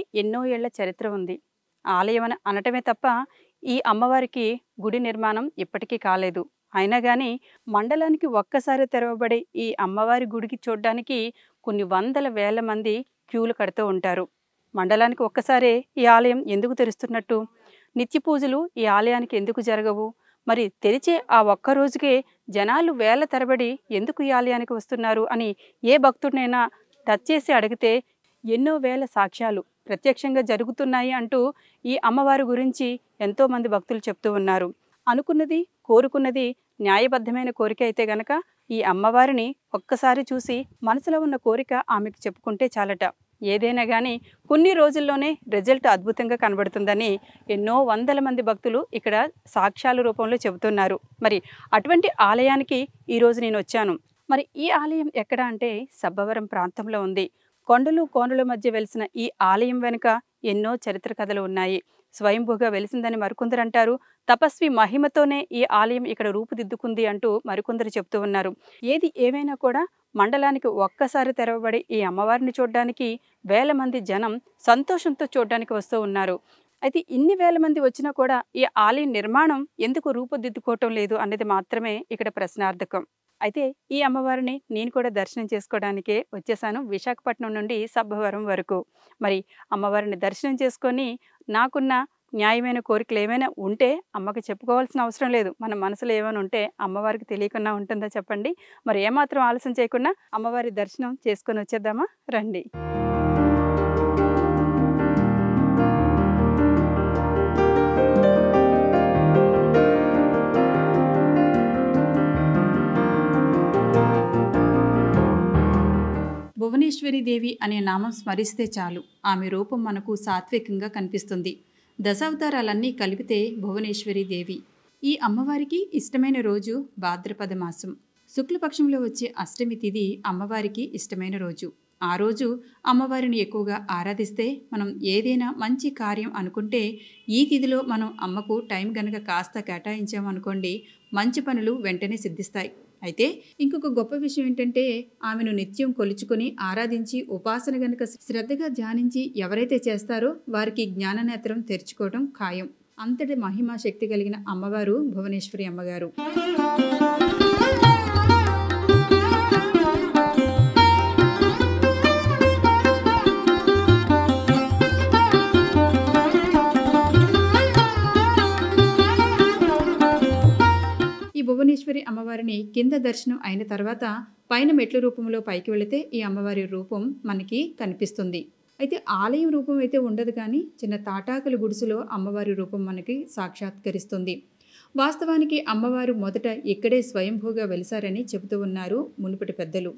ఎన్నో ఏళ్ల చరిత్ర ఉంది. ఆలయం అనటమే తప్ప ఈ అమ్మవారికి గుడి నిర్మాణం ఇప్పటికీ కాలేదు. అయినా గాని మండలానికి ఒక్కసారి తెరవబడే ఈ అమ్మవారి గుడికి చూడ్డానికి కొన్ని వందల వేల మంది క్యూలు కడుతూ ఉంటారు. మండలానికి ఒక్కసారే ఈ ఆలయం ఎందుకు తెరుస్తున్నట్టు? నిత్య పూజలు ఈ ఆలయానికి ఎందుకు జరగవు? మరి తెరిచే ఆ ఒక్క రోజుకే జనాలు వేల తరబడి ఎందుకు ఈ ఆలయానికి వస్తున్నారు అని ఏ భక్తుడినైనా టచ్ చేసి అడిగితే ఎన్నో వేల సాక్ష్యాలు ప్రత్యక్షంగా జరుగుతున్నాయి అంటూ ఈ అమ్మవారి గురించి ఎంతోమంది భక్తులు చెప్తూ ఉన్నారు. అనుకున్నది, కోరుకున్నది న్యాయబద్ధమైన కోరిక అయితే గనక ఈ అమ్మవారిని ఒక్కసారి చూసి మనసులో ఉన్న కోరిక ఆమెకు చెప్పుకుంటే చాలట. ఏదైనా కానీ కొన్ని రోజుల్లోనే రిజల్ట్ అద్భుతంగా కనబడుతుందని ఎన్నో వందల మంది భక్తులు ఇక్కడ సాక్ష్యాల రూపంలో చెబుతున్నారు. మరి అటువంటి ఆలయానికి ఈరోజు నేను వచ్చాను. మరి ఈ ఆలయం ఎక్కడ అంటే సబ్బవరం ప్రాంతంలో ఉంది. కొండలు కోనల మధ్య వెలిసిన ఈ ఆలయం వెనుక ఎన్నో చరిత్ర కథలు ఉన్నాయి. స్వయంభూగా వెలిసిందని మరికొందరు అంటారు. తపస్వి మహిమతోనే ఈ ఆలయం ఇక్కడ రూపుదిద్దుకుంది అంటూ మరికొందరు చెప్తూ ఉన్నారు. ఏది ఏమైనా కూడా మండలానికి ఒక్కసారి తెరవబడి ఈ అమ్మవారిని చూడడానికి వేల మంది జనం సంతోషంతో చూడడానికి వస్తూ ఉన్నారు. అయితే ఇన్ని వేల మంది వచ్చినా కూడా ఈ ఆలయం నిర్మాణం ఎందుకు రూపుదిద్దుకోవటం లేదు అనేది మాత్రమే ఇక్కడ ప్రశ్నార్థకం. అయితే ఈ అమ్మవారిని నేను కూడా దర్శనం చేసుకోవడానికే వచ్చేసాను, విశాఖపట్నం నుండి సబ్బవరం వరకు. మరి అమ్మవారిని దర్శనం చేసుకొని నాకున్న న్యాయమైన కోరికలు ఏమైనా ఉంటే అమ్మకి చెప్పుకోవాల్సిన అవసరం లేదు. మన మనసులో ఏమైనా ఉంటే అమ్మవారికి తెలియకుండా ఉంటుందా చెప్పండి? మరి ఏమాత్రం ఆలస్యం చేయకుండా అమ్మవారి దర్శనం చేసుకొని వచ్చేద్దామా? రండి. భువనేశ్వరి దేవి అనే నామం స్మరిస్తే చాలు ఆమె రూపం మనకు సాత్వికంగా కనిపిస్తుంది. దశావతారాలన్నీ కలిపితే భువనేశ్వరి దేవి. ఈ అమ్మవారికి ఇష్టమైన రోజు భాద్రపద మాసం శుక్లపక్షంలో వచ్చే అష్టమి తిథి అమ్మవారికి ఇష్టమైన రోజు. ఆ రోజు అమ్మవారిని ఎక్కువగా ఆరాధిస్తే మనం ఏదైనా మంచి కార్యం అనుకుంటే ఈ తిథిలో మనం అమ్మకు టైం గనక కాస్త కేటాయించామనుకోండి, మంచి పనులు వెంటనే సిద్ధిస్తాయి. అయితే ఇంకొక గొప్ప విషయం ఏంటంటే ఆమెను నిత్యం కొలుచుకొని ఆరాధించి ఉపాసన గనక శ్రద్ధగా ధ్యానించి ఎవరైతే చేస్తారో వారికి జ్ఞాననేత్రం తెరుచుకోవడం ఖాయం. అంతటి మహిమా శక్తి కలిగిన అమ్మవారు భువనేశ్వరి అమ్మగారు. భువనేశ్వరి అమ్మవారిని కింద దర్శనం అయిన తర్వాత పైన మెట్ల రూపంలో పైకి వెళితే ఈ అమ్మవారి రూపం మనకి కనిపిస్తుంది. అయితే ఆలయం రూపం అయితే ఉండదు, కానీ చిన్న తాటాకుల గుడిసెలో అమ్మవారి రూపం మనకి సాక్షాత్కరిస్తుంది. వాస్తవానికి అమ్మవారు మొదట ఇక్కడే స్వయంభూగా వెలిసారని చెబుతూ ఉన్నారు మునుపటి పెద్దలు.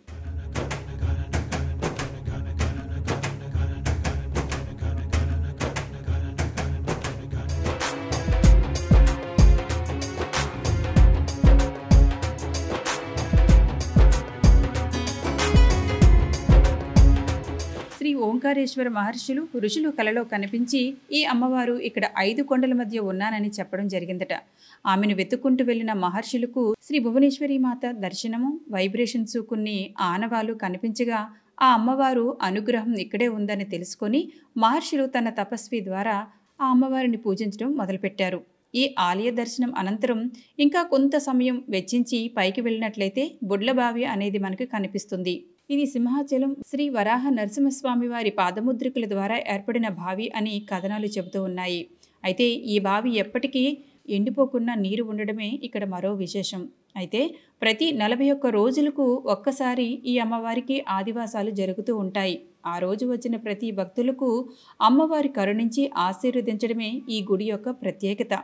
శ్రీ ఓంకారేశ్వర మహర్షులు ఋషులు కలలో కనిపించి ఈ అమ్మవారు ఇక్కడ 5 కొండల మధ్య ఉన్నానని చెప్పడం జరిగిందట. ఆమెను వెతుక్కుంటూ వెళ్లిన మహర్షులకు శ్రీ భువనేశ్వరి మాత దర్శనము, వైబ్రేషన్స్ కొన్ని ఆనవాలు కనిపించగా ఆ అమ్మవారు అనుగ్రహం ఇక్కడే ఉందని తెలుసుకొని మహర్షులు తన తపస్వి ద్వారా ఆ అమ్మవారిని పూజించడం మొదలుపెట్టారు. ఈ ఆలయ దర్శనం అనంతరం ఇంకా కొంత సమయం వెచ్చించి పైకి వెళ్ళినట్లయితే బుడ్లబావి అనేది మనకు కనిపిస్తుంది. ఇది సింహాచలం శ్రీ వరాహ నరసింహస్వామి వారి పాదముద్రికల ద్వారా ఏర్పడిన బావి అని కథనాలు చెబుతూ ఉన్నాయి. అయితే ఈ బావి ఎప్పటికీ ఎండిపోకుండా నీరు ఉండడమే ఇక్కడ మరో విశేషం. అయితే ప్రతి 41 రోజులకు ఒక్కసారి ఈ అమ్మవారికి ఆదివాసాలు జరుగుతూ ఉంటాయి. ఆ రోజు వచ్చిన ప్రతి భక్తులకు అమ్మవారి కరుణించి ఆశీర్వదించడమే ఈ గుడి యొక్క ప్రత్యేకత.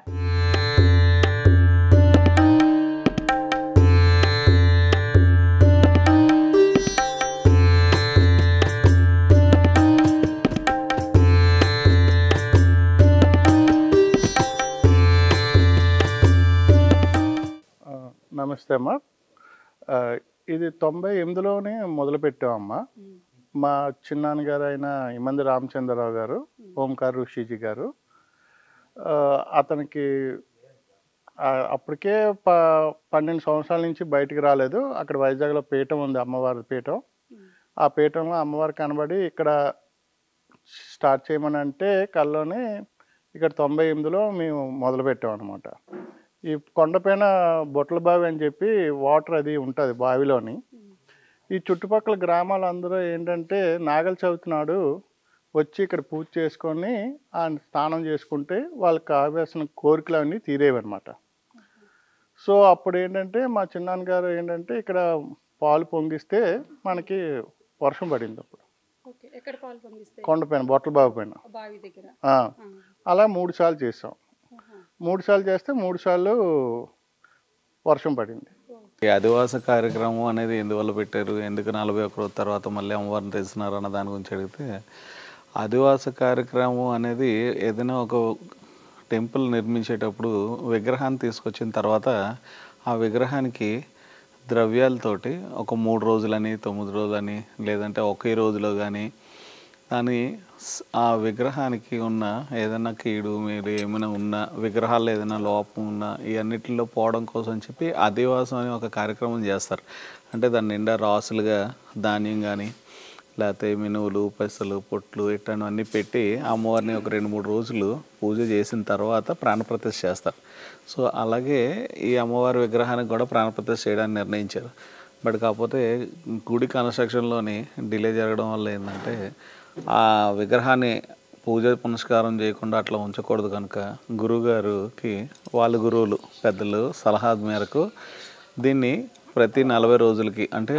నమస్తే అమ్మ. ఇది 98లోనే మొదలుపెట్టామమ్మ. మా చిన్నాన్నగారు అయిన ఇమంది రామచంద్రరావు గారు, ఓంకార్ ఋషిజీ గారు, అతనికి అప్పటికే 12 సంవత్సరాల నుంచి బయటికి రాలేదు. అక్కడ వైజాగ్లో పీఠం ఉంది, అమ్మవారి పీఠం. ఆ పీఠంలో అమ్మవారు కనబడి ఇక్కడ స్టార్ట్ చేయమని అంటే కల్లోనే ఇక్కడ 98లో మేము మొదలుపెట్టామన్నమాట. ఈ కొండపైన బొట్ల బావి అని చెప్పి వాటర్ అది ఉంటుంది బావిలోని. ఈ చుట్టుపక్కల గ్రామాలందరూ ఏంటంటే నాగల చవితి నాడు వచ్చి ఇక్కడ పూజ చేసుకొని స్నానం చేసుకుంటే వాళ్ళకి కావాల్సిన కోరికలన్నీ తీరేవన్నమాట. సో అప్పుడు ఏంటంటే మా చిన్నాన్నగారు ఏంటంటే ఇక్కడ పాలు పొంగిస్తే మనకి వర్షం పడింది అప్పుడు కొండపైన బొట్ల బావి పైన. అలా 3 సార్లు చేసాం. 3 సార్లు చేస్తే 3 సార్లు వర్షం పడింది. ఈ అధివాస కార్యక్రమం అనేది ఎందువల్ల పెట్టారు, ఎందుకు 41 రోజు తర్వాత మళ్ళీ అమ్మవారిని తెస్తున్నారు అన్న దాని గురించి అడిగితే, అధివాస కార్యక్రమం అనేది ఏదైనా ఒక టెంపుల్ నిర్మించేటప్పుడు విగ్రహాన్ని తీసుకొచ్చిన తర్వాత ఆ విగ్రహానికి ద్రవ్యాలతోటి ఒక 3 రోజులని 9 రోజులని లేదంటే ఒకే రోజులో కానీ దాని ఆ విగ్రహానికి ఉన్న ఏదైనా కీడు మీరు ఏమైనా ఉన్నా విగ్రహాల్లో ఏదైనా లోపం ఉన్నా ఇవన్నిటిలో పోవడం కోసం చెప్పి అధివాసం అనే ఒక కార్యక్రమం చేస్తారు. అంటే దాని నిండా రాసులుగా ధాన్యం కానీ లేకపోతే మినువులు పెసలు పొట్లు ఇట్లాంటివన్నీ పెట్టి అమ్మవారిని ఒక 2-3 రోజులు పూజ చేసిన తర్వాత ప్రాణప్రతిష్ఠ చేస్తారు. సో అలాగే ఈ అమ్మవారి విగ్రహానికి కూడా ప్రాణప్రతిష్ఠ చేయడానికి నిర్ణయించారు. బట్ కాకపోతే గుడి కన్స్ట్రక్షన్లోని డిలే జరగడం వల్ల ఏంటంటే ఆ విగ్రహాన్ని పూజ పునస్కారం చేయకుండా అట్లా ఉంచకూడదు కనుక గురువుగారికి వాళ్ళ గురువులు పెద్దలు సలహా మేరకు దీన్ని ప్రతి 40 రోజులకి అంటే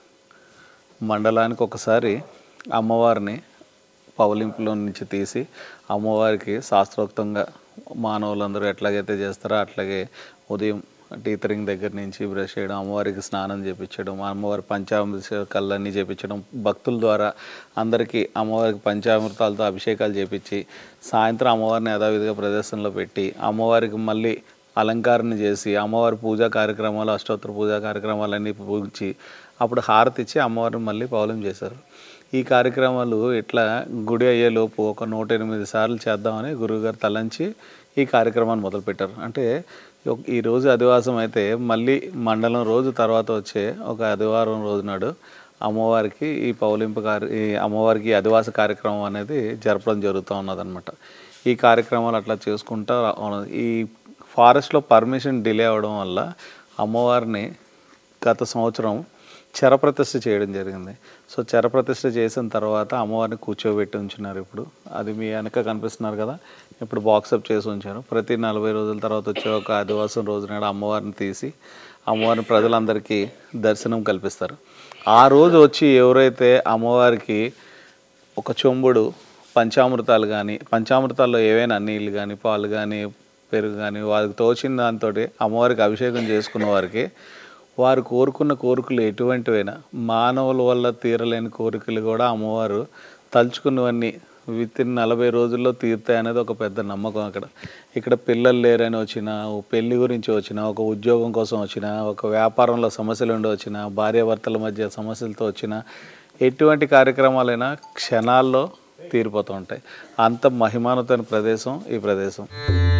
మండలానికి ఒకసారి అమ్మవారిని పవలింపులో నుంచి తీసి అమ్మవారికి శాస్త్రోక్తంగా మానవులందరూ ఎట్లాగైతే చేస్తారో అట్లాగే ఉదయం టీతరింగ్ దగ్గర నుంచి బ్రష్ చేయడం, అమ్మవారికి స్నానం చేయించడం, అమ్మవారి పంచామృతాలన్నీ చేయించడం, భక్తుల ద్వారా అందరికీ అమ్మవారికి పంచామృతాలతో అభిషేకాలు చేయించి సాయంత్రం అమ్మవారిని యథావిధిగా ప్రదర్శనలో పెట్టి అమ్మవారికి మళ్ళీ అలంకరణ చేసి అమ్మవారి పూజా కార్యక్రమాలు అష్టోత్తర పూజా కార్యక్రమాలన్నీ పూజించి అప్పుడు హారతి ఇచ్చి అమ్మవారిని మళ్ళీ పౌలం చేశారు. ఈ కార్యక్రమాలు ఇట్లా గుడి అయ్యేలోపు ఒక 108 సార్లు చేద్దామని గురువుగారు తలంచి ఈ కార్యక్రమాన్ని మొదలుపెట్టారు. అంటే ఈరోజు అధివాసం అయితే మళ్ళీ మండలం రోజు తర్వాత వచ్చే ఒక ఆదివారం రోజు నాడు అమ్మవారికి ఈ పౌలింపు ఈ అమ్మవారికి అధివాస కార్యక్రమం అనేది జరపడం జరుగుతూ ఉన్నదన్నమాట. ఈ కార్యక్రమాలు అట్లా చేసుకుంటా ఈ ఫారెస్ట్లో పర్మిషన్ డిలే అవ్వడం వల్ల అమ్మవారిని గత సంవత్సరం చరప్రతిష్ఠ చేయడం జరిగింది. సో చరప్రతిష్ఠ చేసిన తర్వాత అమ్మవారిని కూర్చోబెట్టి ఉంచున్నారు. ఇప్పుడు అది మీ వెనక కనిపిస్తున్నారు కదా, ఇప్పుడు బాక్సప్ చేసి ఉంచారు. ప్రతి 40 రోజుల తర్వాత వచ్చే ఒక ఆదివాసం రోజు నాడు అమ్మవారిని తీసి అమ్మవారిని ప్రజలందరికీ దర్శనం కల్పిస్తారు. ఆ రోజు వచ్చి ఎవరైతే అమ్మవారికి ఒక చెంబుడు పంచామృతాలు కానీ పంచామృతాల్లో ఏవైనా నీళ్ళు కానీ పాలు కానీ పెరుగు కానీ వారికి తోచిన దాంతో అమ్మవారికి అభిషేకం చేసుకున్న వారికి వారు కోరుకున్న కోరికలు ఎటువంటివైనా మానవుల వల్ల తీరలేని కోరికలు కూడా అమ్మవారు తలుచుకున్నవన్నీ వితిన్ 40 రోజుల్లో తీరుతాయి అనేది ఒక పెద్ద నమ్మకం. ఇక్కడ పిల్లలు లేరని వచ్చినా, పెళ్లి గురించి వచ్చినా, ఒక ఉద్యోగం కోసం వచ్చినా, ఒక వ్యాపారంలో సమస్యలు ఉండి వచ్చినా, భార్యాభర్తల మధ్య సమస్యలతో వచ్చినా ఎటువంటి కార్యక్రమాలైనా క్షణాల్లో తీరిపోతూ ఉంటాయి. అంత మహిమానతమైన ప్రదేశం ఈ ప్రదేశం.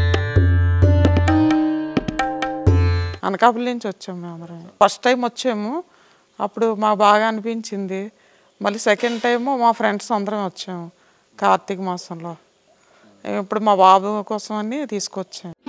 అనకాపల్లి నుంచి వచ్చాము మేము. ఫస్ట్ టైం వచ్చాము, అప్పుడు మాకు బాగా అనిపించింది. మళ్ళీ సెకండ్ టైము మా ఫ్రెండ్స్ అందరం వచ్చాము కార్తీక మాసంలో. ఇప్పుడు మా బాబు కోసం అని తీసుకొచ్చాము.